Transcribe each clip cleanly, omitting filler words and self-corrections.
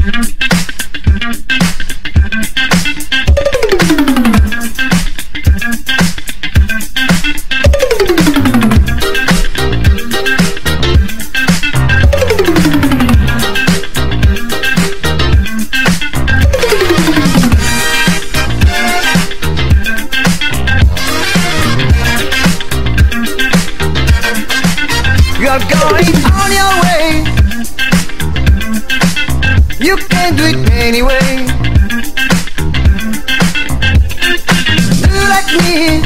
You're going on your way. You can do it anyway. Do like me.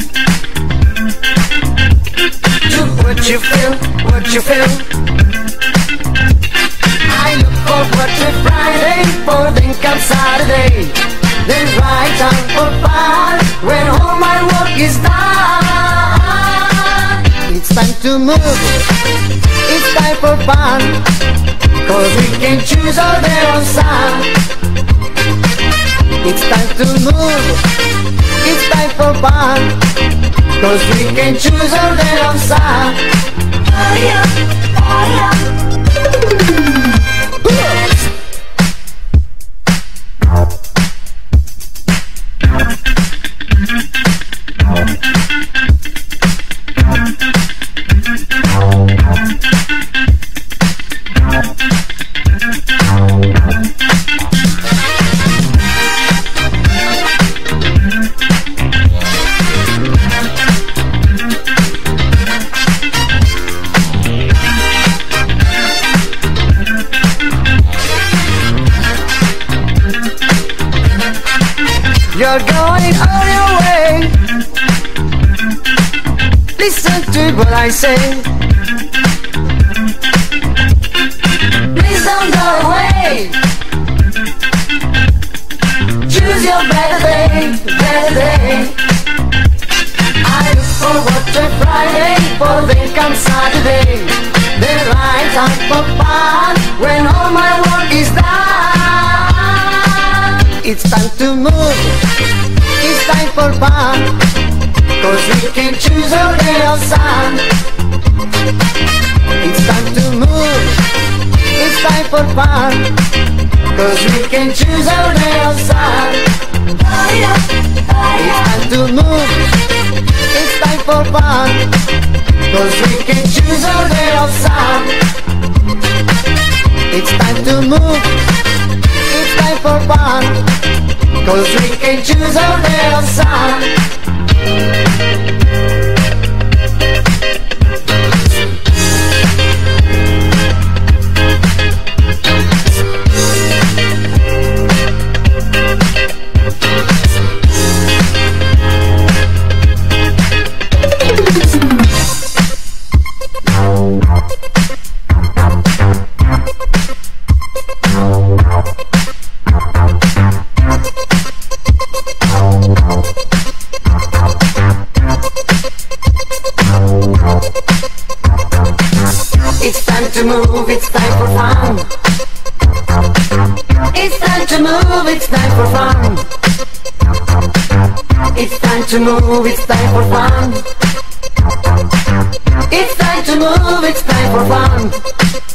Do what you feel, what you feel. I look forward to Friday, for then comes Saturday. Then right time for fun, when all my work is done. It's time to move, it's time for fun, 'cause we can choose our day on sun. It's time to move, it's time for fun, 'cause we can choose our day on sun. Fire, fire. You're going on your way. Listen to what I say. Please don't go away. Choose your better day, better day. I look forward to Friday, for then comes Saturday. The right time for fun, when all my work is done. It's time to move, it's time for fun, 'cause we can choose our day of sun. It's time to move, it's time for fun, 'cause we can choose our day of sun. It's time to move, it's time for fun, 'cause we can choose our day of sun. It's time to move, it's time for fun, 'cause we can choose our day of sun. It's time to move, it's time for fun. It's time to move, it's time for fun. It's time to move, it's time for fun. It's time to move, it's time for fun.